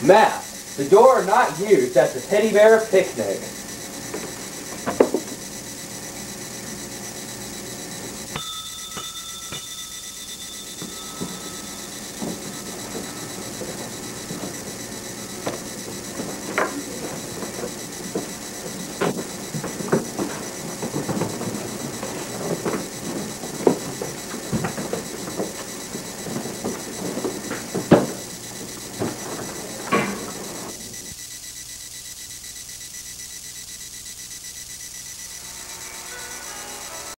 Map. The door not used at the teddy bear picnic.